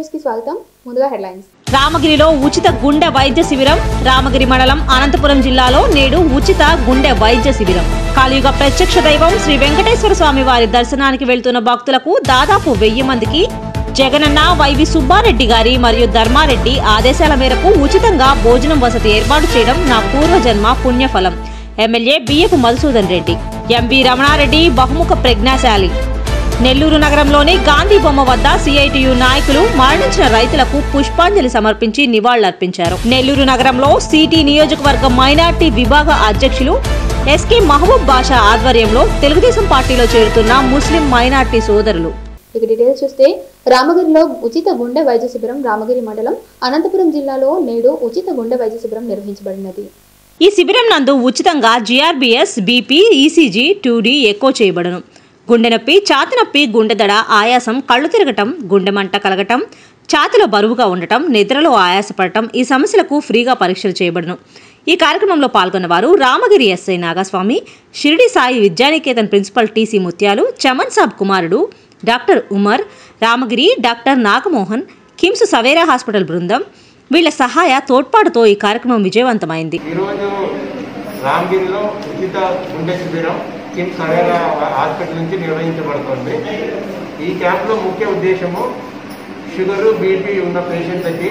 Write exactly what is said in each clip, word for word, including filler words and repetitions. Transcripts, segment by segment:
News కి స్వాగతం. ముందుగా హెడ్లైన్స్. రామగిరిలో ఉచిత గుండె వైద్య శిబిరం. రామగిరి మండలం అనంతపురం జిల్లాలో నేడు ఉచిత గుండె వైద్య శిబిరం. కలియుగ ప్రత్యక్ష దైవం శ్రీ వెంకటేశ్వర స్వామి వారి దర్శనానికి వెళ్తున్న భక్తులకు దాదాపు వెయ్యి మందికి జగనన్న వైవి సుబ్బారెడ్డి గారి మరియు ధర్మారెడ్డి ఆదేశాల మేరకు ఉచితంగా భోజనం వసతి ఏర్పాటు చేయడం నా పూర్వజన్మ పుణ్యఫలం. ఎమ్మెల్యే బియ్యపు మధుసూదన్ రెడ్డి. ఎంవి రమణారెడ్డి బహుముఖ ప్రజ్ఞాశాలి. నెల్లూరు నగరంలోని గాంధీ బొమ్మ వద్ద సిఐటియు నాయకులు మరణించిన రైతులకు పుష్పాంజలి సమర్పించి నివాళులర్పించారు. నెల్లూరు నగరంలో సిటీ నియోజకవర్గ మైనార్టీ విభాగ అధ్యక్షులు ఎస్కే మహబూబ్ బాషా ఆధ్వర్యంలో తెలుగుదేశం పార్టీలో చేరుతున్న ముస్లిం మైనార్టీ సోదరులు. ఇక డీటెయిల్స్ చూస్తే రామగిరిలో ఉచిత గుండె వైద్య శిబిరం. రామగిరి మండలం అనంతపురం జిల్లాలో నేడు ఉచిత గుండె వైద్య శిబిరం నిర్వహించబడినది. ఈ శిబిరం నందు ఉచితంగా GRBS, BP, ECG, two D echo చేయబడను. గుండె నొప్పి, ఛాతి నొప్పి, గుండెదడ, ఆయాసం, కళ్ళు తిరగటం, గుండె మంట కలగటం, ఛాతిలో బరువుగా ఉండటం, నిద్రలో ఆయాసపడటం ఈ సమస్యలకు ఫ్రీగా పరీక్షలు చేయబడను. ఈ కార్యక్రమంలో పాల్గొన్న వారు Ramagiri SI Nagaswamy, Shirdi Sai Vidyaniketan principal TC Muthyalu, Chaman Saab కుమారుడు doctor Umar, Ramagiri doctor Nagamohan, KIMS Savera hospital బృందం వీళ్ల సహాయ తోడ్పాటుతో ఈ కార్యక్రమం విజయవంతమైంది. ఈరోజు రామగిరిలో ఉచిత గుండె శిబిరం కిమ్స్ సవేరా హాస్పిటల్ నుంచి నిర్వహించబడుతుంది. ఈ క్యాంప్లో ముఖ్య ఉద్దేశము షుగరు, బీపీ ఉన్న పేషెంట్లకి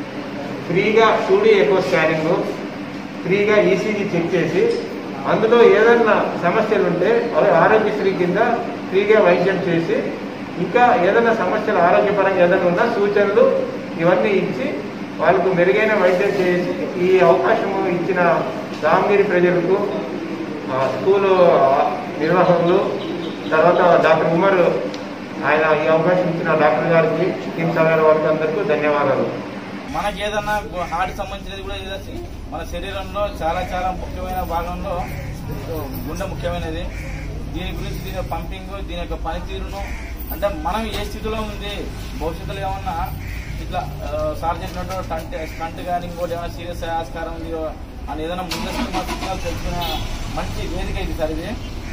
ఫ్రీగా టూడీ ఎకో స్కానింగ్, ఫ్రీగా ఈసీజీ చెక్ చేసి అందులో ఏదన్నా సమస్యలు ఉంటే ఆరోగ్యశ్రీ కింద ఫ్రీగా వైద్యం చేసి ఇంకా ఏదైనా సమస్యలు ఆరోగ్యపరంగా ఏదైనా ఉన్నా సూచనలు ఇవన్నీ ఇచ్చి వాళ్ళకు మెరుగైన వైద్యం చేసి ఈ అవకాశము ఇచ్చిన రామగిరి ప్రజలకు, స్కూలు నిర్వాహకులు, తర్వాత డాక్టర్ ఉమర్ ఆయన ఈ అవకాశం ఇచ్చిన డాక్టర్ గారికి, కిమ్స్ సవేరా వారికి అందరికీ ధన్యవాదాలు. మనకి ఏదన్నా హార్ట్ సంబంధించినది కూడా ఏదైతే మన శరీరంలో చాలా చాలా ముఖ్యమైన భాగంలో గుండె ముఖ్యమైనది. దీని గురించి దీని పంపింగ్, దీని యొక్క పనితీరును అంటే మనం ఏ స్థితిలో ఉంది, భవిష్యత్తులో ఏమన్నా ఇట్లా సార్ చెప్పినట్టు స్టంట్ స్టంట్ కానీ ఇంకోటి ఏమైనా సీరియస్ ఆస్కారం ఉంది అని ఏదైనా ముందస్తు మా సిగ్నల్ తెలుసుకున్న మంచి వేదిక ఇది సార్. ఇది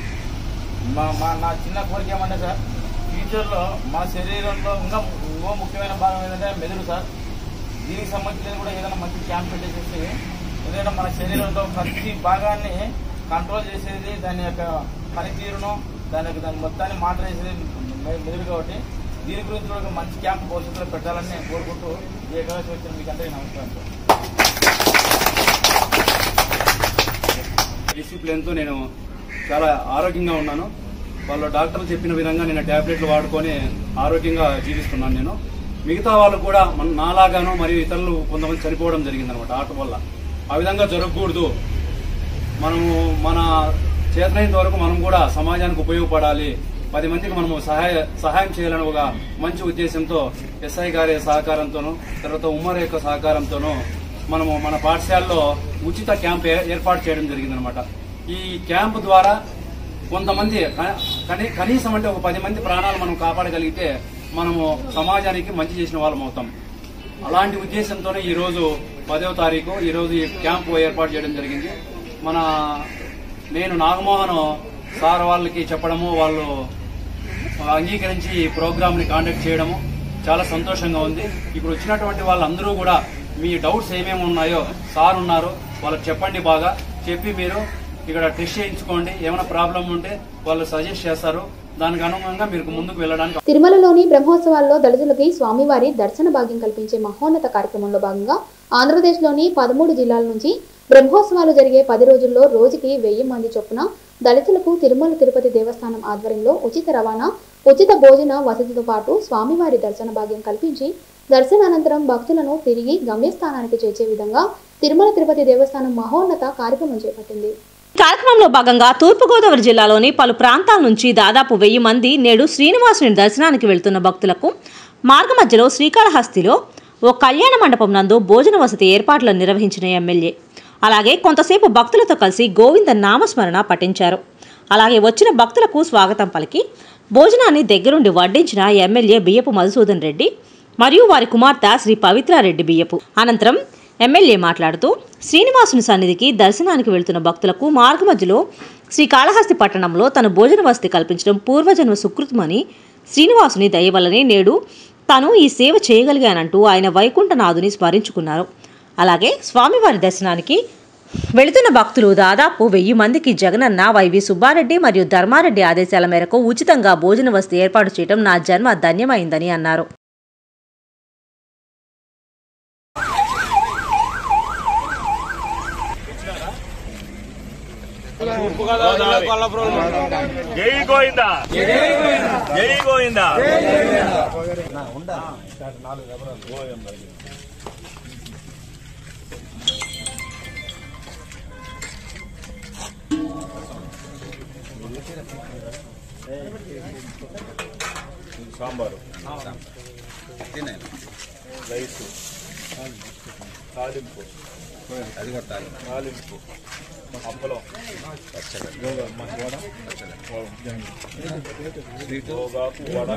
మా మా నా చిన్న కోరిక ఏమంటే సార్, ఫ్యూచర్లో మన శరీరంలో ఇంకా ఇంకో ముఖ్యమైన భాగం ఏంటంటే మెదడు సార్. దీనికి సంబంధించినది కూడా ఏదైనా మంచి క్యాంప్ పెట్టేసేసి ఏదైనా మన శరీరంలో ప్రతి భాగాన్ని కంట్రోల్ చేసేది, దాని యొక్క పనితీరును, దాని యొక్క దాని మొత్తాన్ని మాత్రం చేసేది మెదడు. కాబట్టి దీని గురించి కూడా మంచి క్యాంప్ భవిష్యత్తులో పెట్టాలని నేను కోరుకుంటూ ఈ ఏకాదశి వచ్చిన మీకు అందరికీ నమస్కారం సార్. డిసిప్లిన్తో నేను చాలా ఆరోగ్యంగా ఉన్నాను. వాళ్ళు డాక్టర్లు చెప్పిన విధంగా నేను ట్యాబ్లెట్లు వాడుకొని ఆరోగ్యంగా జీవిస్తున్నాను. నేను మిగతా వాళ్ళు కూడా మన నాలాగాను మరియు ఇతరులు కొంతమంది చనిపోవడం జరిగిందనమాట ఆటో వల్ల. ఆ విధంగా జరగకూడదు. మనము మన చేతనైనంత వరకు మనం కూడా సమాజానికి ఉపయోగపడాలి, పది మందికి మనము సహాయ సహాయం చేయాలని ఒక మంచి ఉద్దేశంతో ఎస్ఐ గారి సహకారంతోనూ తర్వాత ఉమ్మర్ యొక్క సహకారంతోనూ మనము మన పాఠశాలలో ఉచిత క్యాంప్ ఏర్పాటు చేయడం జరిగిందనమాట. ఈ క్యాంపు ద్వారా కొంతమంది కనీసం అంటే ఒక పది మంది ప్రాణాలు మనం కాపాడగలిగితే మనము సమాజానికి మంచి చేసిన వాళ్ళం అవుతాం. అలాంటి ఉద్దేశంతోనే ఈరోజు పదవ తారీఖు ఈరోజు ఈ క్యాంపు ఏర్పాటు చేయడం జరిగింది. మన నేను నాగమోహన్ సార్ వాళ్ళకి చెప్పడము, వాళ్ళు అంగీకరించి ఈ ప్రోగ్రామ్ ని కాండక్ట్ చేయడము చాలా సంతోషంగా ఉంది. ఇప్పుడు వచ్చినటువంటి వాళ్ళందరూ కూడా మీ డౌట్స్ ఏమేమి ఉన్నాయో సార్ ఉన్నారు, వాళ్ళకి చెప్పండి. బాగా చెప్పి మీరు ఇక్కడ టెస్ట్ చేయించుకోండి. ఏమైనా ప్రాబ్లం ఉంటే వాళ్ళు సజెస్ట్ చేస్తారు. దానికి అనుగుణంగా మీరు ముందుకు వెళ్ళడానికి. తిరుమలలోని బ్రహ్మోత్సవాల్లో దళితులకి స్వామివారి దర్శన భాగ్యం కల్పించే మహోన్నత కార్యక్రమంలో భాగంగా ఆంధ్రప్రదేశ్లోని పదమూడు జిల్లాల నుంచి బ్రహ్మోత్సవాలు జరిగే పది రోజుల్లో రోజుకి వెయ్యి మంది చొప్పున దళితులకు తిరుమల తిరుపతి దేవస్థానం ఆధ్వర్యంలో ఉచిత రవాణా, ఉచిత భోజన వసతితో పాటు స్వామివారి దర్శన భాగ్యం కల్పించి దర్శనానంతరం భక్తులను తిరిగి గమ్యస్థానానికి చేర్చే విధంగా తిరుమల తిరుపతి దేవస్థానం మహోన్నత కార్యక్రమం చేపట్టింది. కార్యక్రమంలో భాగంగా తూర్పుగోదావరి జిల్లాలోని పలు ప్రాంతాల నుంచి దాదాపు వెయ్యి మంది నేడు శ్రీనివాసుని దర్శనానికి వెళ్తున్న భక్తులకు మార్గ మధ్యలో శ్రీకాళహస్తిలో ఓ కళ్యాణ మండపం నందు భోజన వసతి ఏర్పాట్లను నిర్వహించిన ఎమ్మెల్యే అలాగే కొంతసేపు భక్తులతో కలిసి గోవింద నామస్మరణ పఠించారు. అలాగే వచ్చిన భక్తులకు స్వాగతం పలికి భోజనాన్ని దగ్గరుండి వడ్డించిన ఎమ్మెల్యే బియ్యపు మధుసూదన్ రెడ్డి మరియు వారి కుమార్తె శ్రీ పవిత్రారెడ్డి బియ్యపు. అనంతరం ఎమ్మెల్యే మాట్లాడుతూ శ్రీనివాసుని సన్నిధికి దర్శనానికి వెళ్తున్న భక్తులకు మార్గమధ్యలో శ్రీకాళహస్తి పట్టణంలో తన భోజన వసతి కల్పించడం పూర్వజన్మ సుకృతమని, శ్రీనివాసుని దయ వల్లనే నేడు తాను ఈ సేవ చేయగలిగానంటూ ఆయన వైకుంఠనాథుని స్మరించుకున్నారు. అలాగే స్వామివారి దర్శనానికి వెళుతున్న భక్తులు దాదాపు వెయ్యి మందికి జగనన్న, వైవి సుబ్బారెడ్డి మరియు ధర్మారెడ్డి ఆదేశాల మేరకు ఉచితంగా భోజన వసతి ఏర్పాటు చేయడం నా జన్మ ధన్యమైందని అన్నారు. జై గోవిందా, జై గోవిందా. సాంబారు, రైస్, తాలింపు, తాలింపు, అప్పలం, గోగాకు వడ,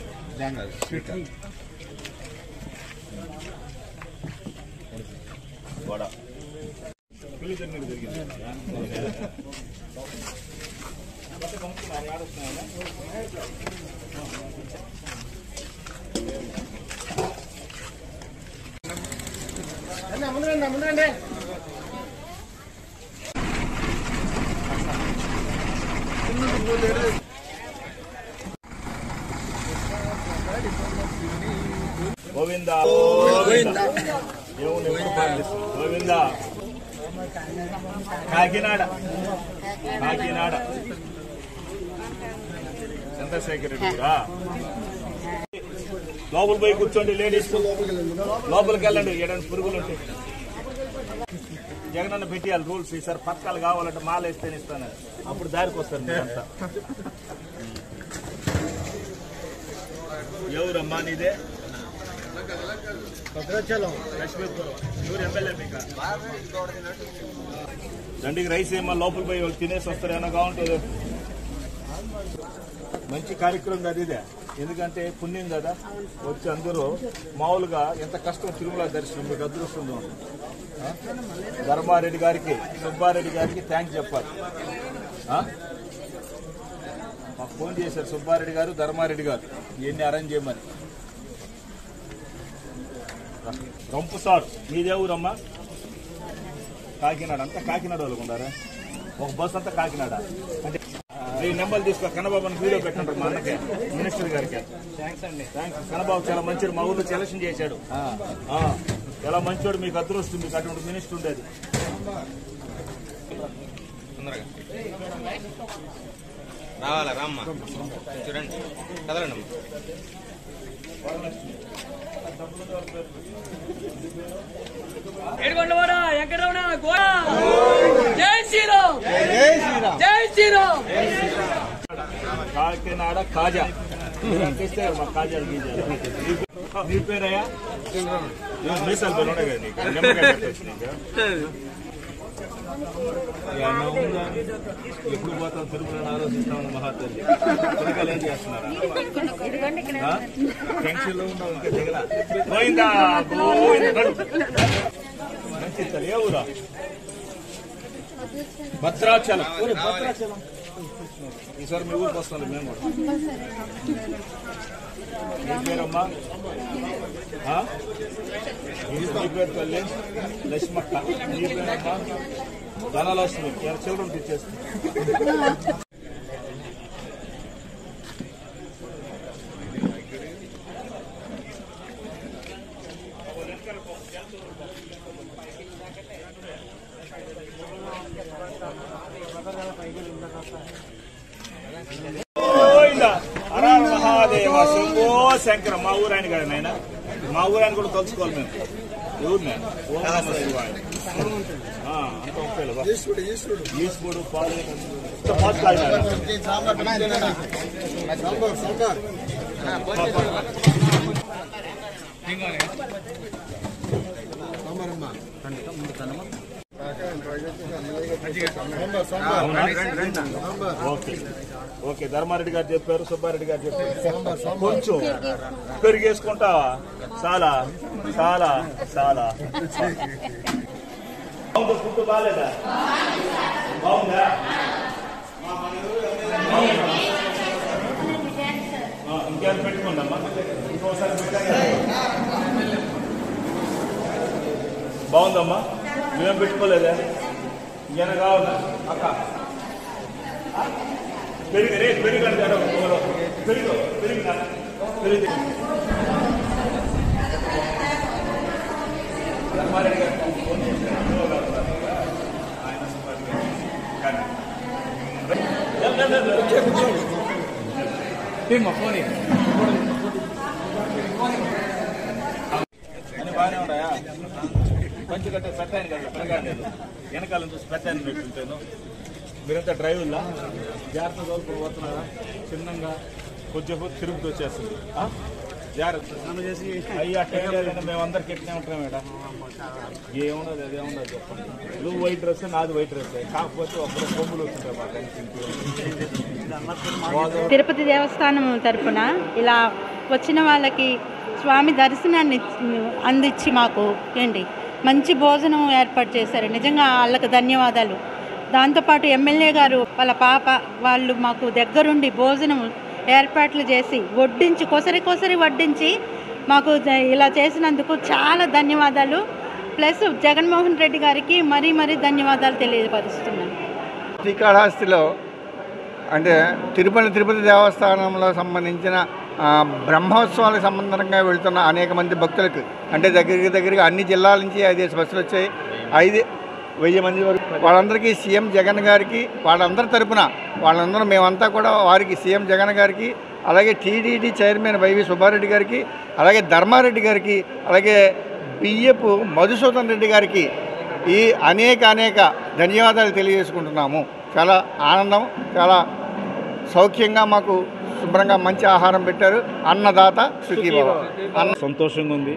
వడ గోవిందా, గోవిందా, దేవుని గోవిందా. కాకినాడ, కాకినాడ చంద్రశేఖర్ రెడ్డి లోపల పోయి కూర్చోండి. లేడీస్ లోపలికి వెళ్ళండి. ఏడాది పురుగులు ఉంటాయి. జగనన్న పెట్టేయాలి రూల్స్. ఈసారి పథకాలు కావాలంటే మాల వేస్తే ఇస్తాను, అప్పుడు దారికి వస్తారు మీరంతా. ఎవరమ్మా నీదే? ఎవరు ఎమ్మెల్యే మీకు? దండికి రైస్ ఏమో లోపల పోయి వాళ్ళు తినేసి వస్తారు. ఏమన్నా బాగుంటుంది. మంచి కార్యక్రమం కదా ఇదే. ఎందుకంటే పుణ్యం కదా. వచ్చి అందరూ మామూలుగా ఎంత కష్టం తిరుమల దర్శనం మీకు అదృష్టం. ధర్మారెడ్డి గారికి, సుబ్బారెడ్డి గారికి థ్యాంక్స్ చెప్పాలి. మాకు ఫోన్ చేశారు సుబ్బారెడ్డి గారు, ధర్మారెడ్డి గారు ఇవన్నీ అరేంజ్ చేయమని. రంపు సార్ మీదే ఊరమ్మా? కాకినాడ. అంతా కాకినాడ వాళ్ళకు ఉన్నారా? ఒక బస్ అంతా కాకినాడ. అంటే ఈ నెంబర్లు తీసుకో. కన్నబాబుని వీడియో పెట్టంటారు మా అన్నకే, మినిస్టర్ గారికి. థ్యాంక్స్ అండి. థ్యాంక్స్. కన్నబాబు చాలా మంచి మా ఊళ్ళో సెలక్షన్ చేశాడు. చాలా మంచోడు. మీకు అదృష్టం, మీకు అటువంటి మినిస్టర్ ఉండేది. రావాలా రామ్మా, చూడండి కదలండి. ఏడుగొండవాడ వెంకటరమణ గోడా. జై శ్రీరామ్, జై శ్రీరామ్. కాకినాడ కాజా ఇస్తే మా కాజా నీ పేరయ్యా? మీసాలు పేరు ఉన్నాయి కదా నీకు. నిమ్మకాయ పెట్టచ్చు నీకు. ఎప్పుడు పోతాం తిరుమలని ఆలోచిస్తామని మహాతల్లి. తిరగాలు ఏం చేస్తున్నారా? టెన్షన్ లో ఉన్నావు ఇంకా దిగలా. పోయిందా? మంచి ఏ ఊరా? భద్రాచలం. భద్రాచలం ఈసారి మీ ఊరికి వస్తాను మేము కూడా. మీ పేరమ్మా? మీ పేరు తల్లి లక్ష్మక్క. మీ పేరమ్మా? ధనలక్ష్మి. Children teachers. మహాదేవ శంభో శంకర. మా ఊరాయన కదా నాయన. మా ఊరాయన కూడా తలుచుకోవాలి మేము. ఎవరు నేను? ఓం నమః శివాయ. అంత ఒకేలా ఈశ్వరుడు పాలు ఓకే ఓకే. ధర్మారెడ్డి గారు చెప్పారు, సుబ్బారెడ్డి గారు చెప్పారు. కొంచెం పెరిగేసుకుంటావా? చాలా చాలా చాలా ఫుడ్ బాగాలేదా? బాగుందా? ఇంకేమైనా పెట్టుకుందమ్మా ఇంకోసారి పెట్టాను బాగుందమ్మా నువ్వేం పెట్టుకోలేదా ఇంకేమైనా కావాలా అక్క పెరుగు రే పెరుగు అంటే పెరుగు పెరుగు పెరుగు ధర్మారెడ్డి గారు ఫోన్ చేశారు మా ఫోన్ అని బాగానే ఉన్నాయా మంచి కట్టే పెట్టాను కదా పెరగాలి వెనకాలను చూసి పెట్టాను పెట్టుంటాను మీరంతా డ్రైవర్లా జాగ్రత్తగా పోతున్నారా చిన్నగా కొంచెం తిరుగుతూ వచ్చేస్తుంది జాగ్రత్త చేసి అయ్యి అట్లా మేమందరికి ఎట్లా ఉంటాం మేడం ఏమున్నది అదేమున్నది చెప్పండి నువ్వు వైట్ డ్రెస్ నాది వైట్ డ్రెస్ కాకపోతే ఒకరు కొమ్ములు వస్తుంటాయి మాకు తిరుపతి దేవస్థానం తరఫున ఇలా వచ్చిన వాళ్ళకి స్వామి దర్శనాన్ని అందించి మాకు ఏంటి మంచి భోజనం ఏర్పాటు చేశారు. నిజంగా వాళ్ళకి ధన్యవాదాలు. దాంతోపాటు ఎమ్మెల్యే గారు వాళ్ళ పాప వాళ్ళు మాకు దగ్గరుండి భోజనం ఏర్పాట్లు చేసి వడ్డించి కొసరి కొసరి వడ్డించి మాకు ఇలా చేసినందుకు చాలా ధన్యవాదాలు. ప్లస్ జగన్మోహన్ రెడ్డి గారికి మరీ మరీ ధన్యవాదాలు తెలియపరుస్తున్నాను. శ్రీకాళహస్తిలో అంటే తిరుపతి తిరుపతి దేవస్థానంలో సంబంధించిన బ్రహ్మోత్సవాలకు సంబంధంగా వెళ్తున్న అనేక మంది భక్తులకు అంటే దగ్గరికి దగ్గరగా అన్ని జిల్లాల నుంచి ఐదేసి బస్సులు వచ్చాయి. ఐదు వెయ్యి మంది వరకు వాళ్ళందరికీ సీఎం జగన్ గారికి వాళ్ళందరి తరపున వాళ్ళందరూ మేమంతా కూడా వారికి సీఎం జగన్ గారికి అలాగే టీడీడీ చైర్మన్ వైవి సుబ్బారెడ్డి గారికి అలాగే ధర్మారెడ్డి గారికి అలాగే బియ్యపు మధుసూదన్ రెడ్డి గారికి ఈ అనేక అనేక ధన్యవాదాలు తెలియజేసుకుంటున్నాము. చాలా ఆనందం, చాలా సౌఖ్యంగా మాకు శుభ్రంగా మంచి ఆహారం పెట్టారు. అన్నదాత సుఖీభవ. అన్న సంతోషంగా ఉంది.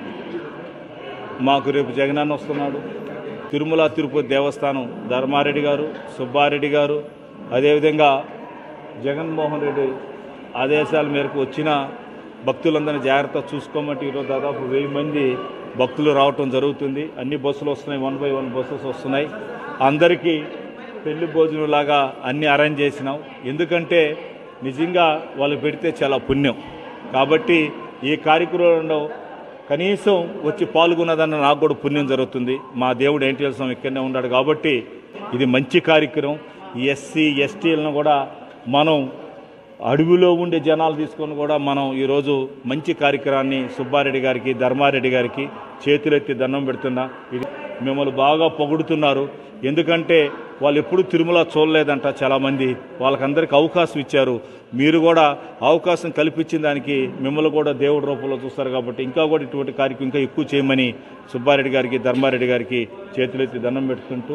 మాకు రేపు జగనన్న వస్తున్నాడు. తిరుమల తిరుపతి దేవస్థానం ధర్మారెడ్డి గారు సుబ్బారెడ్డి గారు అదేవిధంగా జగన్మోహన్ రెడ్డి ఆదేశాల మేరకు వచ్చిన భక్తులందరినీ జాగ్రత్త చూసుకోమంటే ఈరోజు దాదాపు వెయ్యి మంది భక్తులు రావటం జరుగుతుంది. అన్ని బస్సులు వస్తున్నాయి, వన్ బై వన్ బస్సెస్ వస్తున్నాయి. అందరికీ పెళ్లి భోజనంలాగా అన్నీ అరేంజ్ చేసినాం. ఎందుకంటే నిజంగా వాళ్ళు పెడితే చాలా పుణ్యం. కాబట్టి ఈ కార్యక్రమంలో కనీసం వచ్చి పాల్గొన్నదన్న నాకు కూడా పుణ్యం జరుగుతుంది. మా దేవుడు ఎన్టీఆర్ స్వామి ఇక్కడనే ఉన్నాడు కాబట్టి ఇది మంచి కార్యక్రమం. ఎస్సీ ఎస్టీలను కూడా మనం అడవిలో ఉండే జనాలు తీసుకొని కూడా మనం ఈరోజు మంచి కార్యక్రమాన్ని సుబ్బారెడ్డి గారికి ధర్మారెడ్డి గారికి చేతులెత్తి దండం పెడుతున్నా. ఇది మిమ్మల్ని బాగా పొగుడుతున్నారు. ఎందుకంటే వాళ్ళు ఎప్పుడు తిరుమల చూడలేదంట చాలామంది. వాళ్ళకందరికీ అవకాశం ఇచ్చారు. మీరు కూడా అవకాశం కల్పించిన దానికి మిమ్మల్ని కూడా దేవుడి రూపంలో చూస్తారు. కాబట్టి ఇంకా కూడా ఇటువంటి కార్యక్రమం ఇంకా ఎక్కువ చేయమని సుబ్బారెడ్డి గారికి ధర్మారెడ్డి గారికి చేతులెత్తి దండం పెడుతుంటూ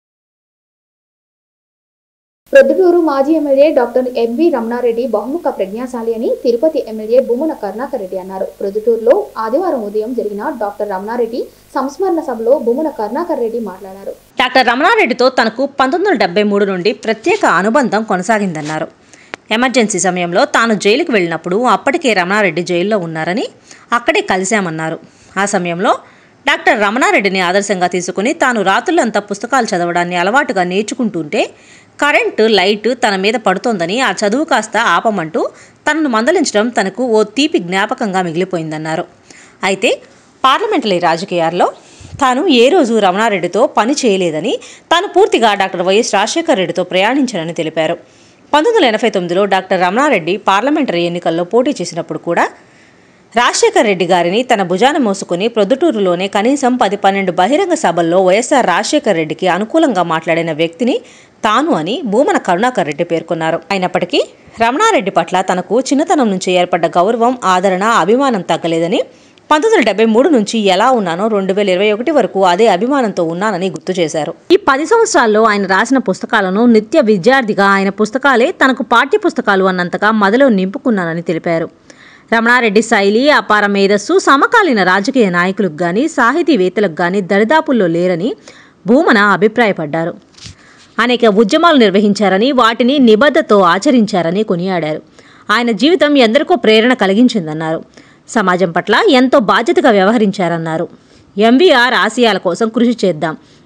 ప్రొద్దుటూరు మాజీ ఎమ్మెల్యే డాక్టర్ ఎంవి రమణారెడ్డి బహుముఖ ప్రజ్ఞాశాలి అని తిరుపతి ఎమ్మెల్యే భూమన కరుణాకర్ రెడ్డి అన్నారు. ప్రొద్దుటూరులో ఆదివారం ఉదయం జరిగిన డాక్టర్ రమణారెడ్డి సంస్మరణ సభలో భూమన కరుణాకర్ రెడ్డి మాట్లాడారు. డాక్టర్ రమణారెడ్డితో తనకు పంతొమ్మిది వందల డెబ్బై మూడు నుండి ప్రత్యేక అనుబంధం కొనసాగిందన్నారు. ఎమర్జెన్సీ సమయంలో తాను జైలుకు వెళ్ళినప్పుడు అప్పటికే రమణారెడ్డి జైల్లో ఉన్నారని అక్కడే కలిశామన్నారు. ఆ సమయంలో డాక్టర్ రమణారెడ్డిని ఆదర్శంగా తీసుకుని తాను రాత్రులంతా పుస్తకాలు చదవడాన్ని అలవాటుగా నేర్చుకుంటుంటే కరెంటు లైట్ తన మీద పడుతోందని ఆ చదువు కాస్త ఆపమంటూ తనను మందలించడం తనకు ఓ తీపి జ్ఞాపకంగా మిగిలిపోయిందన్నారు. అయితే పార్లమెంటరీ రాజకీయాల్లో తాను ఏ రోజు రమణారెడ్డితో పని చేయలేదని, తాను పూర్తిగా డాక్టర్ వైఎస్ రాజశేఖర రెడ్డితో ప్రయాణించానని తెలిపారు. పంతొమ్మిది వందల ఎనభై తొమ్మిదిలో డాక్టర్ రమణారెడ్డి పార్లమెంటరీ ఎన్నికల్లో పోటీ చేసినప్పుడు కూడా రాజశేఖర రెడ్డి గారిని తన భుజాన మోసుకుని ప్రొద్దుటూరులోనే కనీసం పది పన్నెండు బహిరంగ సభల్లో వైఎస్ఆర్ రాజశేఖర రెడ్డికి అనుకూలంగా మాట్లాడిన వ్యక్తిని తాను అని భూమన కరుణాకర్ రెడ్డి పేర్కొన్నారు. అయినప్పటికీ రమణారెడ్డి పట్ల తనకు చిన్నతనం నుంచి ఏర్పడ్డ గౌరవం, ఆదరణ, అభిమానం తగ్గలేదని, పంతొమ్మిది వందల డెబ్బై మూడు నుంచి ఎలా ఉన్నానో రెండు వేల ఇరవై ఒకటి వరకు అదే అభిమానంతో ఉన్నానని గుర్తు చేశారు. ఈ పది సంవత్సరాల్లో ఆయన రాసిన పుస్తకాలను నిత్య విద్యార్థిగా ఆయన పుస్తకాలే తనకు పాఠ్య పుస్తకాలు అన్నంతగా మదిలో నింపుకున్నానని తెలిపారు. రమణారెడ్డి శైలి, అపార మేధస్సు సమకాలీన రాజకీయ నాయకులకు గానీ సాహితీవేత్తలకు గానీ దరిదాపుల్లో లేరని భూమన అభిప్రాయపడ్డారు. అనేక ఉద్యమాలు నిర్వహించారని, వాటిని నిబద్ధతో ఆచరించారని కొనియాడారు. ఆయన జీవితం ఎందరికో ప్రేరణ కలిగించిందన్నారు. సమాజం పట్ల ఎంతో బాధ్యతగా వ్యవహరించారన్నారు. ఎంవీఆర్ ఆశయాల కోసం కృషి చేద్దాం,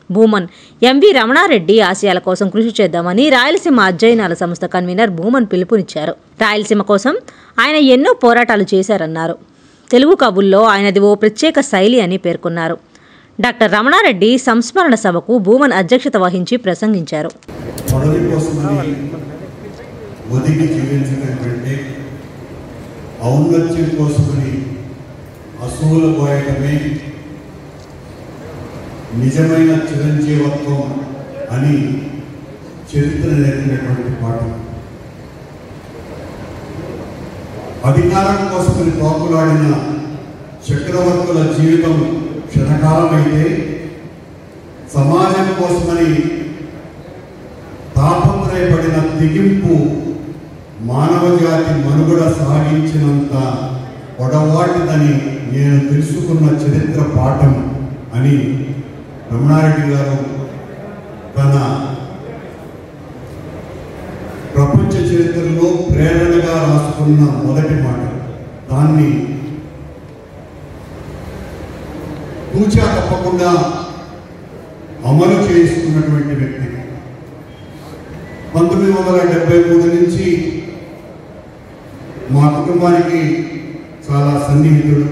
భూమన్ ఎంవి రమణారెడ్డి ఆశయాల కోసం కృషి చేద్దామని రాయలసీమ అధ్యయనాల సంస్థ కన్వీనర్ భూమన్ పిలుపునిచ్చారు. రాయలసీమ కోసం ఆయన ఎన్నో పోరాటాలు చేశారన్నారు. తెలుగు కవుల్లో ఆయనది ఓ ప్రత్యేక శైలి అని పేర్కొన్నారు. డాక్టర్ రమణారెడ్డి సంస్మరణ సభకు భూమన్ అధ్యక్షత వహించి ప్రసంగించారు. ఔన్నత్యం కోసమని అసూల పోయటమే నిజమైన చిరంజీవత్వం అని చరిత్ర నేర్పినటువంటి పాఠం. అధికారం కోసమని తోపులాడిన చక్రవర్తుల జీవితం క్షణకాలమైతే సమాజం కోసమని తాపత్రయపడిన తెగింపు మానవ జాతి మనుగడ సాగించినంత పొడవాటిదని నేను తెలుసుకున్న చరిత్ర పాఠం అని రమణారెడ్డి గారు తన ప్రపంచ చరిత్రలో ప్రేరణగా రాసుకున్న మొదటి మాట. దాన్ని తూచా తప్పకుండా అమలు చేసుకున్నటువంటి వ్యక్తి. పంతొమ్మిది వందల డెబ్బై మూడు నుంచి మా కుటుంబానికి చాలా సన్నిహితుడు.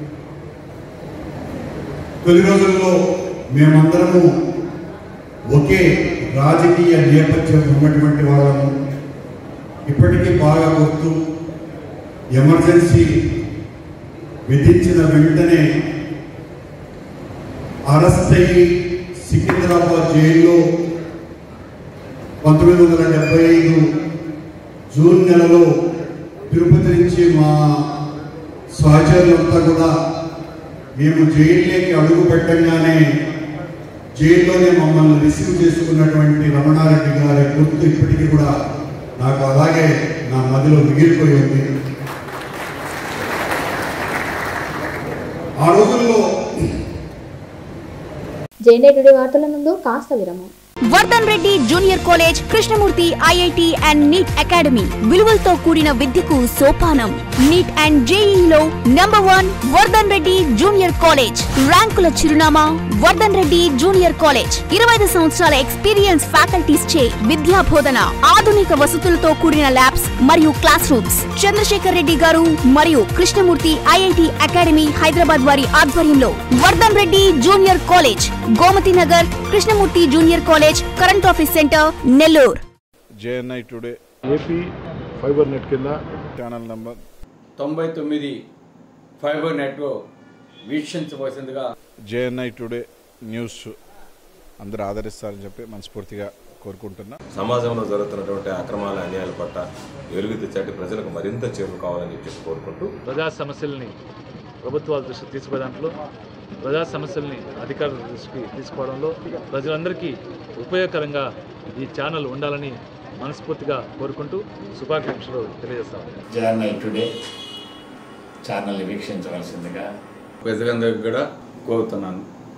తొలి రోజుల్లో మేమందరము ఒకే రాజకీయ నేపథ్యం ఉన్నటువంటి వాళ్ళము. ఇప్పటికీ బాగా గుర్తు, ఎమర్జెన్సీ విధించిన వెంటనే అరెస్ట్ అయ్యి సికింద్రాబాద్ జైల్లో పంతొమ్మిది వందల డెబ్బై ఐదు జూన్ నెలలో తిరుపతి నుంచి మా సహచరులంతా కూడా మేము జైల్లోకి అడుగు పెట్టగానే జైల్లోనే మమ్మల్ని రిసీవ్ చేసుకున్నటువంటి రమణారెడ్డి గారి గుర్తు ఇప్పటికీ కూడా నాకు అలాగే నా మదిలో మిగిలిపోయి ఉంది. ఆ రోజుల్లో జేఎన్ఐ వార్తల ముందు కాస్త విరామం. Vardhan Reddy junior college, Krishnamurthy IIT and NEET academy విలువలతో కూడిన విద్యకు సోపానం. నీట్ అండ్ జేఈలో number one Vardhan Reddy junior college. ర్యాంకుల చిరునామా వర్ధన్ రెడ్డి జూనియర్ కాలేజ్. ఇరవై ఐదు సంవత్సరాల ఎక్స్పీరియన్స్ ఫ్యాకల్టీస్ చే విద్యా బోధన, ఆధునిక వసతులతో కూడిన ల్యాబ్స్ మరియు క్లాస్ రూమ్స్. చంద్రశేఖర్ రెడ్డి గారు మరియు కృష్ణమూర్తి ఐఐటి అకాడమీ హైదరాబాద్ వారి ఆధ్వర్యంలో Vardhan Reddy junior college, Gomathi Nagar, Krishnamurthy junior college, current office centre, Nellore. JNI today AP fibre net కింద ఛానల్ నంబర్ తొంభై తొమ్మిది ఫైబర్ నెట్ వీక్షించవలసిందిగా జేఎన్ఐ టుడే న్యూస్ అందరూ ఆదరిస్తారని చెప్పి మనస్ఫూర్తిగా కోరుకుంటున్నా. సమాజంలో జరుగుతున్నటువంటి అక్రమాల అన్యాయాల పట్ల వెలుగు తెచ్చాటి ప్రజలకు మరింత చేరువ కావాలని చెప్పి కోరుకుంటూ ప్రజా సమస్యల్ని ప్రభుత్వాల దృష్టికి తీసుకునే దాంట్లో, ప్రజా సమస్యల్ని అధికారుల దృష్టికి తీసుకోవడంలో ప్రజలందరికీ ఉపయోగకరంగా ఈ ఛానల్ ఉండాలని మనస్ఫూర్తిగా కోరుకుంటూ శుభాకాంక్షలు తెలియజేస్తాం. జేఎన్ఐ టుడే ఛానల్ వీక్షించవలసిందిగా ప్రజలందరికీ కూడా కోరుతున్నాను.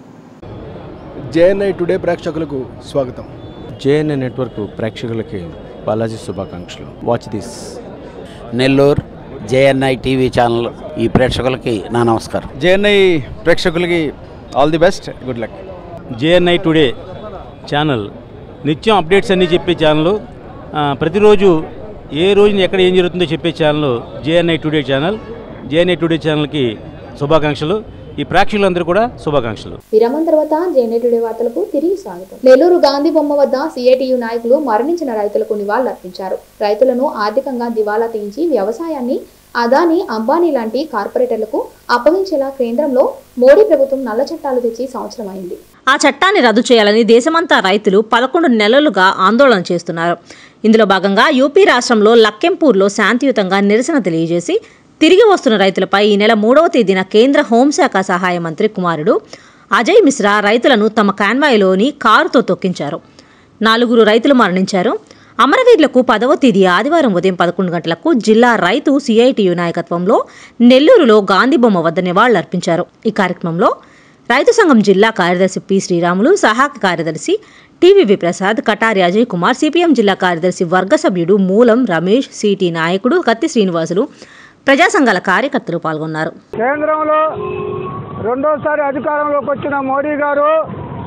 జేఎన్ఐ టుడే ప్రేక్షకులకు స్వాగతం. జేఎన్ఐ నెట్వర్క్ ప్రేక్షకులకి బాలాజీ శుభాకాంక్షలు. Watch this. Nellore JNI TV channel ఈ ప్రేక్షకులకి నా నమస్కారం. జేఎన్ఐ ప్రేక్షకులకి all the best, good luck. JNI today channel నిత్యం అప్డేట్స్ అన్నీ చెప్పే ఛానల్. ప్రతిరోజు ఏ రోజున ఎక్కడ ఏం జరుగుతుందో చెప్పే channel JNI today channel. JNI today ఛానల్కి శుభాకాంక్షలు. ఈ ప్రేక్షకులందరూ కూడా శుభాకాంక్షలు. విరామం తర్వాత జేఎన్ఐ టుడే వార్తలకు తిరిగి స్వాగతం. నెల్లూరు గాంధీ బొమ్మ వద్ద సిఐటియు నాయకులు మరణించిన రైతులకు నివాళులర్పించారు. రైతులను ఆర్థికంగా దివాలా తీయించి వ్యవసాయాన్ని అదానీ, అంబానీ లాంటి కార్పొరేటర్లకు అప్పగించేలా కేంద్రంలో మోడీ ప్రభుత్వం నల్ల చట్టాలు తెచ్చి సంవత్సరం అయింది. ఆ చట్టాన్ని రద్దు చేయాలని దేశమంతా రైతులు పదకొండు నెలలుగా ఆందోళన చేస్తున్నారు. ఇందులో భాగంగా యూపీ రాష్ట్రంలో లక్కెంపూర్లో శాంతియుతంగా నిరసన తెలియజేసి తిరిగి వస్తున్న రైతులపై ఈ నెల మూడవ తేదీన కేంద్ర హోంశాఖ సహాయ మంత్రి కుమారుడు అజయ్ మిశ్రా రైతులను తమ కాన్వాయ్లోని కారుతో తొక్కించారు. నాలుగురు రైతులు మరణించారు. అమరవీరులకు పదవ తేదీ ఆదివారం ఉదయం పదకొండు గంటలకు జిల్లా రైతు సిఐటియు నాయకత్వంలో నెల్లూరులో గాంధీబొమ్మ వద్ద నివాళులర్పించారు. ఈ కార్యక్రమంలో రైతు సంఘం జిల్లా కార్యదర్శి పి శ్రీరాములు, సహాయ కార్యదర్శి టీవీవి ప్రసాద్, కటారి అజయ్ కుమార్, సిపిఎం జిల్లా కార్యదర్శి వర్గ సభ్యుడు మూలం రమేష్, సిటీ నాయకుడు కత్తి శ్రీనివాసులు, ప్రజా సంఘాల కార్యకర్తలు పాల్గొన్నారు. కేంద్రంలో రెండోసారి అధికారంలోకి వచ్చిన మోడీ గారు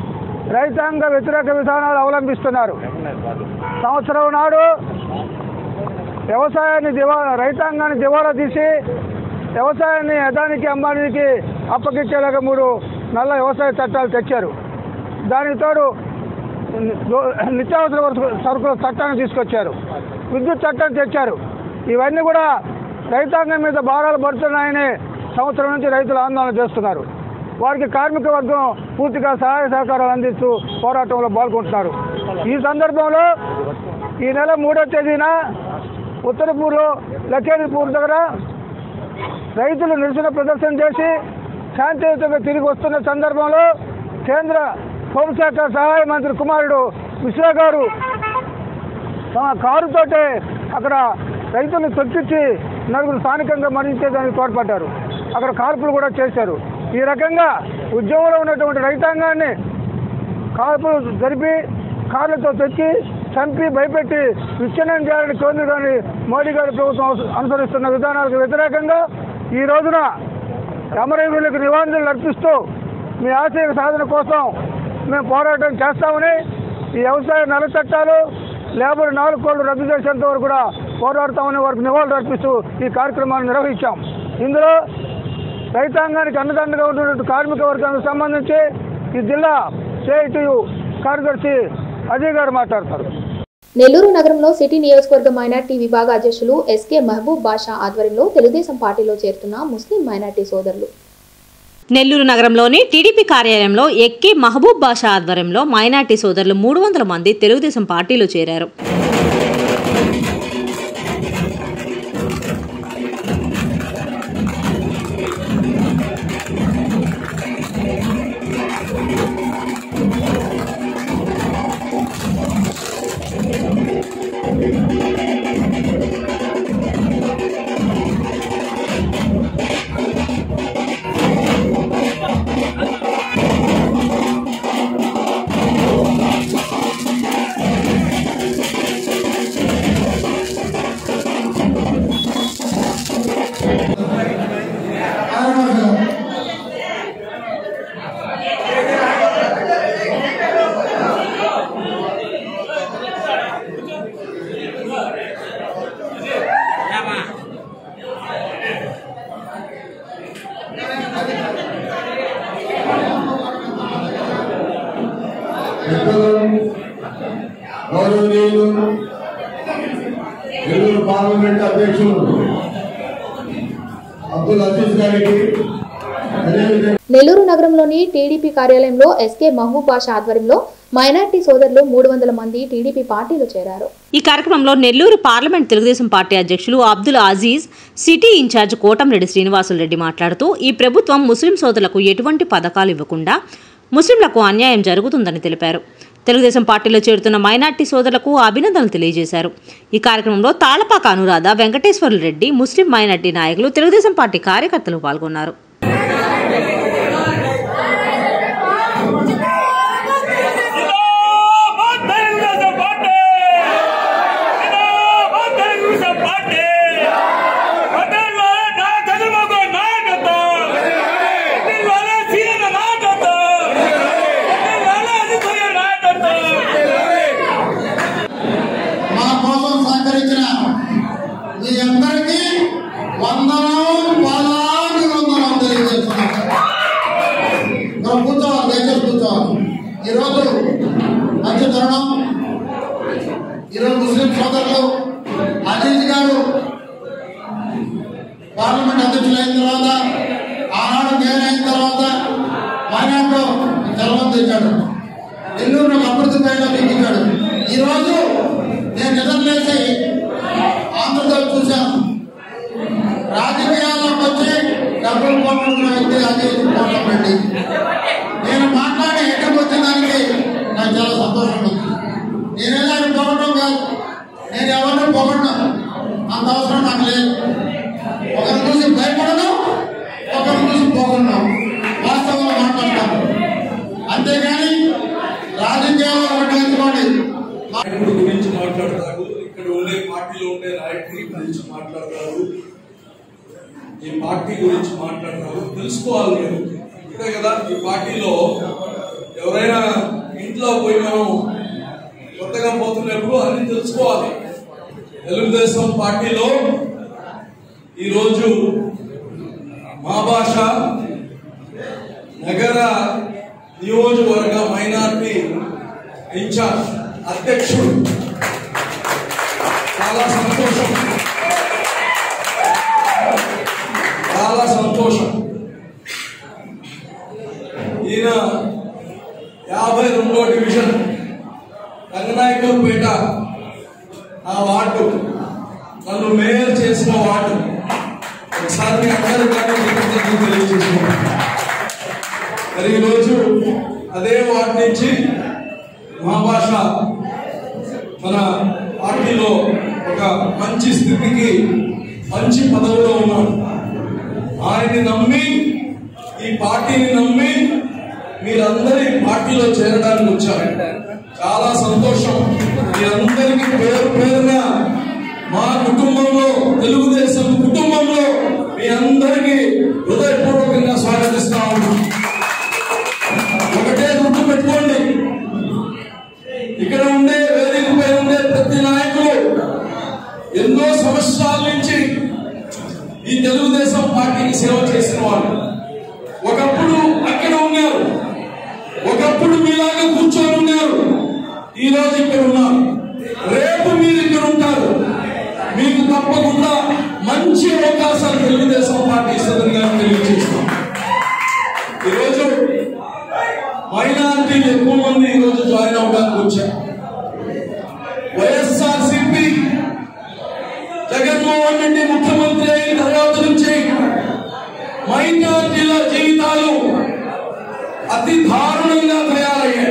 రైతాంగ వ్యతిరేక విధానాలు అవలంబిస్తున్నారు. సంవత్సరం నాడు వ్యవసాయాన్ని దివా రైతాంగాన్ని దివాలా తీసి వ్యవసాయాన్ని అదానికి అంబానీకి అప్పగించేలాగా మూడు నల్ల వ్యవసాయ చట్టాలు తెచ్చారు. దానికి తోడు నిత్యావసర సరుకుల చట్టాన్ని తీసుకొచ్చారు, విద్యుత్ చట్టాన్ని తెచ్చారు. ఇవన్నీ కూడా రైతాంగం మీద భారాలు పడుతున్నాయని సంవత్సరం నుంచి రైతులు ఆందోళన చేస్తున్నారు. వారికి కార్మిక వర్గం పూర్తిగా సహాయ సహకారాలు అందిస్తూ పోరాటంలో పాల్గొంటున్నారు. ఈ సందర్భంలో ఈ నెల మూడో తేదీన ఉత్తరపూర్లో లఖేరీపూర్ దగ్గర రైతులు నిరసన ప్రదర్శన చేసి శాంతియుతంగా తిరిగి వస్తున్న సందర్భంలో కేంద్ర హోంశాఖ సహాయ మంత్రి కుమారుడు మిశ్రా గారు తమ కారుతోటే అక్కడ రైతులను తొక్కించి నలుగురు స్థానికంగా మరణించేదానికి తోడ్పడ్డారు. అక్కడ కాల్పులు కూడా చేశారు. ఈ రకంగా ఉద్యమంలో ఉన్నటువంటి రైతాంగాన్ని కాల్పులు జరిపి కార్లతో తొక్కి చంపి భయపెట్టి విచ్ఛిన్నం చేయాలని కేంద్ర గారి మోడీ గారి ప్రభుత్వం అనుసరిస్తున్న విధానాలకు వ్యతిరేకంగా ఈ రోజున అమరవీరులకు నివాళులు అర్పిస్తూ మీ ఆశయ సాధన కోసం మేము పోరాటం చేస్తామని ఈ వ్యవసాయ నల్ల చట్టాలు లేబర్ నాలుగు కోళ్లు రద్దు చేసేంత వరకు కూడా పోరాడతామని వారికి నివాళులు అర్పిస్తూ ఈ కార్యక్రమాన్ని నిర్వహించాం. ఇందులో రైతాంగానికి అండదండగా ఉన్నటువంటి కార్మిక వర్గానికి సంబంధించి ఈ జిల్లా సిఐటియు కార్యదర్శి అజయ్ గారు మాట్లాడతారు. నెల్లూరు నగరంలో సిటీ నియోజకవర్గ మైనార్టీ విభాగ అధ్యక్షులు ఎస్కే మహబూబ్ బాషా ఆధ్వర్యంలో తెలుగుదేశం పార్టీలో చేరుతున్న ముస్లిం మైనార్టీ సోదరులు. నెల్లూరు నగరంలోని టీడీపీ కార్యాలయంలో ఎక్కే మహబూబ్ బాషా ఆధ్వర్యంలో మైనార్టీ సోదరులు మూడు వందల మంది తెలుగుదేశం పార్టీలో చేరారు. గౌరవనీయులు నెల్లూరు పార్లమెంట్ అధ్యక్షులు అబ్దుల్ అజీజ్ గారికి, నెల్లూరు నగరంలోని టీడీపీ కార్యాలయంలో ఎస్కే మహబూబ్ బాషా ఆధ్వర్యంలో మైనార్టీ సోదరులు మూడు వందల మంది టీడీపీ పార్టీలో చేరారు. ఈ కార్యక్రమంలో నెల్లూరు పార్లమెంట్ తెలుగుదేశం పార్టీ అధ్యక్షులు అబ్దుల్ అజీజ్, సిటీ ఇన్ఛార్జ్ కోటంరెడ్డి శ్రీనివాసులు రెడ్డి మాట్లాడుతూ ఈ ప్రభుత్వం ముస్లిం సోదరులకు ఎటువంటి పథకాలు ఇవ్వకుండా ముస్లింలకు అన్యాయం జరుగుతుందని తెలిపారు. తెలుగుదేశం పార్టీలో చేరుతున్న మైనార్టీ సోదరులకు అభినందనలు తెలియజేశారు. ఈ కార్యక్రమంలో తాళపాక అనురాధ, వెంకటేశ్వర్లు రెడ్డి, ముస్లిం మైనార్టీ నాయకులు, తెలుగుదేశం పార్టీ కార్యకర్తలు పాల్గొన్నారు. ఈరోజు మంచి తరుణం. ఈరోజు ముస్లిం సోదరులు అజీజ్ గారు పార్లమెంట్ అధ్యక్షులు అయిన తర్వాత, ఆనాడు నేను అయిన తర్వాత మైనార్టీలో జలవం తెచ్చాడు, నెల్లూరులో అభివృద్ధి పేరులో ఎక్కించాడు. ఈరోజు నేను నిద్రలేసి ఆంధ్రప్రదేశ్ చూశాను. రాజకీయాల్లోకి వచ్చి డబ్బులు పోగొట్టుకున్న వ్యక్తి అజీజ్ కోటంరెడ్డి. నేను మాట్లాడి ఎక్కడికి వచ్చిన దానికి నాకు చాలా సంతోషం ఉంది. నేనేదో ఆయన పొగడం కాదు, నేను ఎవరిని పొగడను, అంత అవసరం నాకు లేదు. ఒకరి చూసి భయపడను, ఒకరి చూసి పొగడను, వాస్తవంగా మాట్లాడతాను. అంతేగాని రాజకీయాల్లో ఒకటి నాయకుడి గురించి మాట్లాడతారు, ఇక్కడ ఉండే పార్టీలో ఉండే నాయకుడి గురించి మాట్లాడతారు, ఈ పార్టీ గురించి మాట్లాడతారు. తెలుసుకోవాలి మీరు ఇక్కడే కదా. ఈ పార్టీలో ఎవరైనా ఇంట్లో పోయి మనం కొత్తగా పోతున్నప్పుడు అన్ని తెలుసుకోవాలి. తెలుగుదేశం పార్టీలో ఈరోజు మా భాష నగర నియోజకవర్గ మైనార్టీ ఇన్ఛార్జ్ అధ్యక్షుడు. చాలా సంతోషం, చాలా సంతోషం. ఈయన యాభై రెండో డివిజన్ రంగనాయకులపేట ఆ వార్డు నన్ను మేయర్ చేసిన వార్డు. ఒకసారి మీ అందరికీ తెలియజేసుకున్నాను. మరి ఈరోజు అదే వార్డు నుంచి మా భాష మన పార్టీలో ఒక మంచి స్థితికి మంచి పదవిలో ఉన్నాడు. ఆయన్ని నమ్మి ఈ పార్టీని నమ్మి మీరందరి పార్టీలో చేరడానికి వచ్చారు. చాలా సంతోషం. మీరందరికీ పేరు పేరున మా కుటుంబంలో, తెలుగుదేశం కుటుంబంలో మీ అందరికీ హృదయపూర్వకంగా స్వాగతిస్తా ఉన్నాం. ఒకటే గుర్తు పెట్టుకోండి, ఇక్కడ ఉండే వేదికపై ఉండే ప్రతి నాయకులు ఎన్నో సంవత్సరాల నుంచి ఈ తెలుగుదేశం పార్టీకి సేవ చేసిన వాళ్ళు. ఒకప్పుడు అక్కడ ఉన్నారు, ఒకప్పుడు మీలాగా కూర్చొని ఉన్నారు, ఈ రోజు ఇక్కడ ఉన్నారు, రేపు మీరు ఇక్కడ ఉంటారు. మీకు తప్పకుండా మంచి అవకాశాలు తెలుగుదేశం పార్టీ ఇస్తుందని తెలియజేస్తాం. ఈరోజు మైనారిటీలు ఎక్కువ మంది ఈరోజు జాయిన్ అవడానికి వచ్చారు. వైఎస్ఆర్ సిపి జగన్మోహన్ రెడ్డి ముఖ్యమంత్రి అయిన తర్వాత నుంచి మైనారిటీల జీవితాలు అతి దారుణంగా తయారయ్యాయి.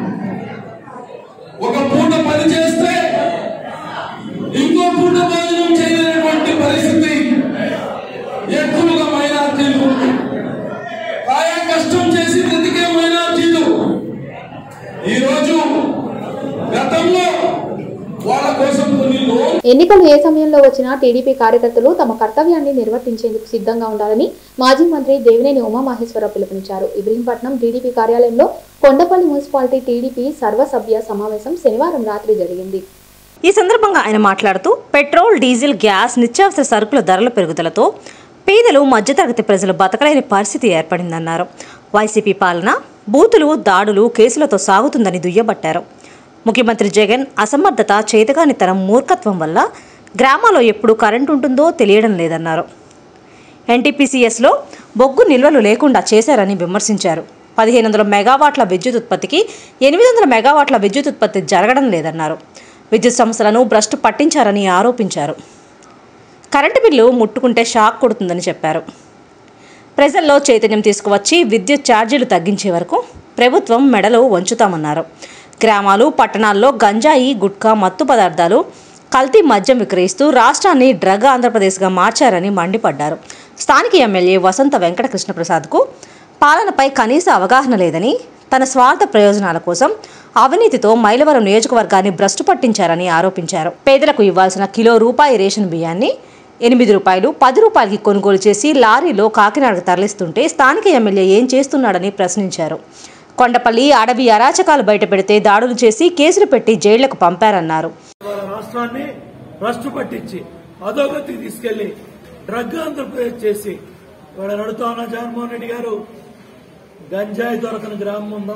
ఒక పూట పని చేస్తే ఇంకో పూట భోజనం చేయలేనటువంటి పరిస్థితి ఎక్కువగా మైనారిటీలు. ఆయా కష్టం చేసి బ్రతికే మైనారిటీలు ఈరోజు గతంలో వాళ్ళ కోసం కొన్ని ఎన్నికలు ఏ సమయంలో వచ్చినా టీడీపీ కార్యకర్తలు తమ కర్తవ్యాన్ని నిర్వర్తించేందుకు సిద్ధంగా ఉండాలని మాజీ మంత్రి దేవినేని ఉమామహేశ్వరరావు పిలుపునిచ్చారు. ఇబ్రహీంపట్నం టీడీపీ కార్యాలయంలో కొండపల్లి మున్సిపాలిటీ టీడీపీ సర్వసభ్య సమావేశం శనివారం రాత్రి జరిగింది. ఈ సందర్భంగా ఆయన మాట్లాడుతూ పెట్రోల్, డీజిల్, గ్యాస్, నిత్యావసర సరుకుల ధరల పెరుగుదలతో పేదలు, మధ్యతరగతి ప్రజలు బతకలేని పరిస్థితి ఏర్పడిందన్నారు. వైసీపీ పాలన బూతులు, దాడులు, కేసులతో సాగుతుందని దుయ్యబట్టారు. ముఖ్యమంత్రి జగన్ అసమర్థత, చేతగానితనం, మూర్ఖత్వం వల్ల గ్రామాల్లో ఎప్పుడు కరెంటు ఉంటుందో తెలియడం లేదన్నారు. ఎన్టీపీసీఎస్లో బొగ్గు నిల్వలు లేకుండా చేశారని విమర్శించారు. పదిహేను వందల మెగావాట్ల విద్యుత్ ఉత్పత్తికి ఎనిమిది వందల మెగావాట్ల విద్యుత్ ఉత్పత్తి జరగడం లేదన్నారు. విద్యుత్ సంస్థలను భ్రష్టు పట్టించారని ఆరోపించారు. కరెంటు బిల్లు ముట్టుకుంటే షాక్ కొడుతుందని చెప్పారు. ప్రజల్లో చైతన్యం తీసుకువచ్చి విద్యుత్ ఛార్జీలు తగ్గించే వరకు ప్రభుత్వం మెడలో వంచుతామన్నారు. గ్రామాలు, పట్టణాల్లో గంజాయి, గుట్కా, మత్తు పదార్థాలు, కల్తీ మద్యం విక్రయిస్తూ రాష్ట్రాన్ని డ్రగ్ ఆంధ్రప్రదేశ్గా మార్చారని మండిపడ్డారు. స్థానిక ఎమ్మెల్యే వసంత వెంకట కృష్ణప్రసాద్కు పాలనపై కనీస అవగాహన లేదని, తన స్వార్థ ప్రయోజనాల కోసం అవినీతితో మైలవరం నియోజకవర్గాన్ని భ్రష్టు పట్టించారని ఆరోపించారు. పేదలకు ఇవ్వాల్సిన కిలో రూపాయి రేషన్ బియ్యాన్ని ఎనిమిది రూపాయలు, పది రూపాయలకి కొనుగోలు చేసి లారీలో కాకినాడకు తరలిస్తుంటే స్థానిక ఎమ్మెల్యే ఏం చేస్తున్నాడని ప్రశ్నించారు. కొండపల్లి అడవి అరాచకాలు బయటపెడితే దాడులు చేసి కేసులు పెట్టి జైళ్లకు పంపారన్నారు. రాష్ట్రాన్ని భ్రష్టు పట్టించి అధోగతికి తీసుకెళ్లి డ్రగ్ ఆంధ్రప్రదేశ్ చేసి ఇవాళ నడుతా ఉన్న జగన్మోహన్ రెడ్డి గారు గంజాయి దొరకని గ్రామం ఉందా?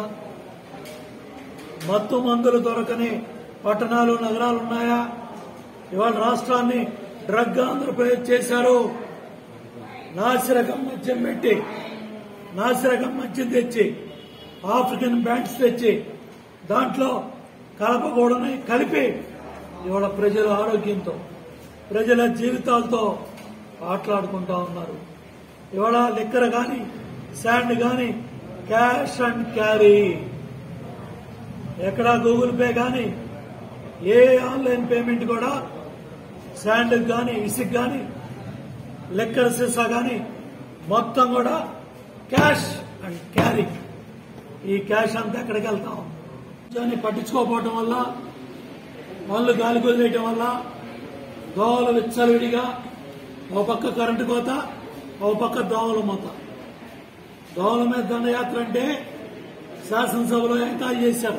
మత్తు మందులు దొరకని పట్టణాలు, నగరాలు ఉన్నాయా? ఇవాళ రాష్ట్రాన్ని డ్రగ్ ఆంధ్రప్రదేశ్ చేశారు. నాసిరకం మద్యం పెట్టి, నాసిరకం మద్యం తెచ్చి, ఆఫ్రికన్ బ్యాండ్స్ తెచ్చి దాంట్లో కలపకూడని కలిపి ఇవాళ ప్రజల ఆరోగ్యంతో, ప్రజల జీవితాలతో ఆటలాడుకుంటా ఉన్నారు. ఇవాళ లిక్కర్ కానీ, శాండ్ కానీ క్యాష్ అండ్ క్యారీ, ఎక్కడా గూగుల్ పే కానీ ఏ ఆన్లైన్ పేమెంట్ కూడా శాండ్ కానీ, ఇసుక్ కానీ, లిక్కర్ సీసా కానీ మొత్తం కూడా క్యాష్ అండ్ క్యారీ. ఈ క్యాష్ అంతా ఎక్కడికి వెళ్తాం? దాన్ని పట్టించుకోకపోవటం వల్ల, వాళ్ళు గాలి కొదిలేయటం వల్ల దోవలు విచ్చలవిడిగా ఓ పక్క కరెంటు కోత, ఓ పక్క దోవల మూత. దోవల మీద దండయాత్ర అంటే శాసనసభలో ఎగతాళి చేశారు.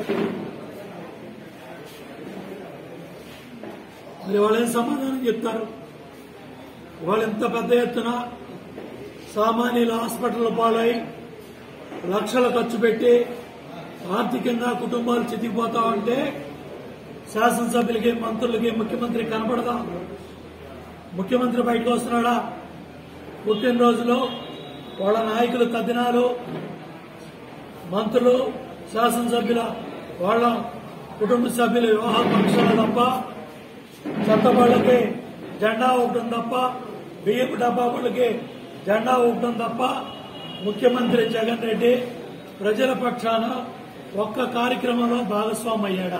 మరి వాళ్ళేం సమాధానం చెప్తారు? వాళ్ళు ఇంత పెద్ద ఎత్తున సామాన్యుల హాస్పిటల్ పాలై లక్షలు ఖర్చు పెట్టి ఆర్థికంగా కుటుంబాలు చితికిపోతా ఉంటే శాసనసభ్యులకి, మంత్రులకి, ముఖ్యమంత్రి కనపడదా? ముఖ్యమంత్రి బయటకు వస్తున్నాడా? పుట్టినరోజులో వాళ్ళ నాయకులు తద్దినాలు, మంత్రులు, శాసనసభ్యుల వాళ్ళ కుటుంబ సభ్యుల వివాహ ఫంక్షన్లు తప్ప, చెత్తబళ్ళకి జెండా ఊపడం తప్ప, బియ్యపు డబ్బా బళ్ళకి జెండా ఊపడం తప్ప ముఖ్యమంత్రి జగన్ రెడ్డి ప్రజల పక్షాన ఒక్క కార్యక్రమంలో భాగస్వామి అయ్యాడా?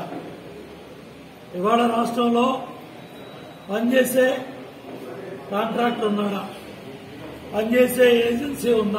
ఇవాళ రాష్ట్రంలో పనిచేసే కాంట్రాక్టర్ ఉన్నాడా? పనిచేసే ఏజెన్సీ ఉందా?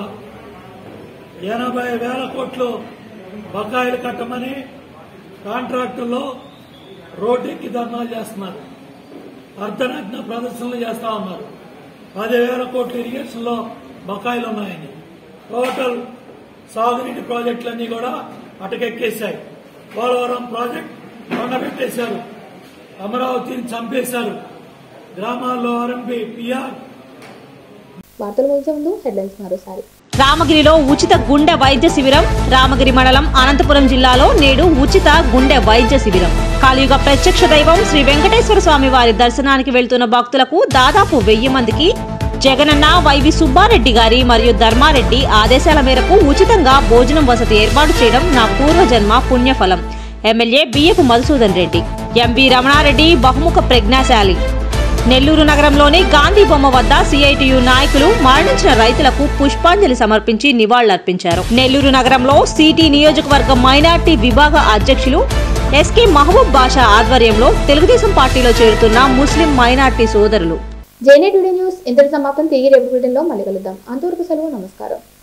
ఎనభై వేల కోట్లు బకాయిలు కట్టమని కాంట్రాక్టర్లు రోడ్డెక్కి ధర్నాలు చేస్తున్నారు, అర్ధనగ్న ప్రదర్శనలు చేస్తా ఉన్నారు. పదివేల కోట్ల ఇరిగేషన్ లో బకాయిలు ఉన్నాయని, టోటల్ సాగునీటి ప్రాజెక్టులన్నీ కూడా అటకెక్కేశాయి. పోలవరం ప్రాజెక్ట్ కొండబెట్టేశారు, అమరావతిని చంపేశారు, గ్రామాల్లో ఆర్ఎంపీ పిఆర్. వార్తలు ముగించే ముందు హెడ్లైన్స్ మరోసారి. రామగిరిలో ఉచిత గుండె వైద్య శిబిరం. రామగిరి మండలం అనంతపురం జిల్లాలో నేడు ఉచిత గుండె వైద్య శిబిరం. కలియుగ ప్రత్యక్ష దైవం శ్రీ వెంకటేశ్వర స్వామి వారి దర్శనానికి వెళ్తున్న భక్తులకు దాదాపు వెయ్యి మందికి జగనన్న, వైవి సుబ్బారెడ్డి గారి మరియు ధర్మారెడ్డి ఆదేశాల మేరకు ఉచితంగా భోజనం వసతి ఏర్పాటు చేయడం నా పూర్వజన్మ పుణ్యఫలం. ఎమ్మెల్యే బియ్యపు మధుసూదన్ రెడ్డి. ఎంబీ రమణారెడ్డి బహుముఖ ప్రజ్ఞాశాలి. నెల్లూరు నగరంలోని గాంధీ బొమ్మ వద్ద సిఐటియు నాయకులు మరణించిన రైతులకు పుష్పాంజలి సమర్పించి నివాళులర్పించారు. నెల్లూరు నగరంలో సిటీ నియోజకవర్గ మైనార్టీ విభాగ అధ్యక్షులు ఎస్కే మహబూబ్ బాషా ఆధ్వర్యంలో తెలుగుదేశం పార్టీలో చేరుతున్న ముస్లిం మైనార్టీ సోదరులు. జేఎన్ఐ టుడే న్యూస్ ఇంతటి సమాప్తం. తిరిగి రేపు బులెటిన్లో మళ్ళీ కలుద్దాం. అంతవరకు సెలవు. నమస్కారం.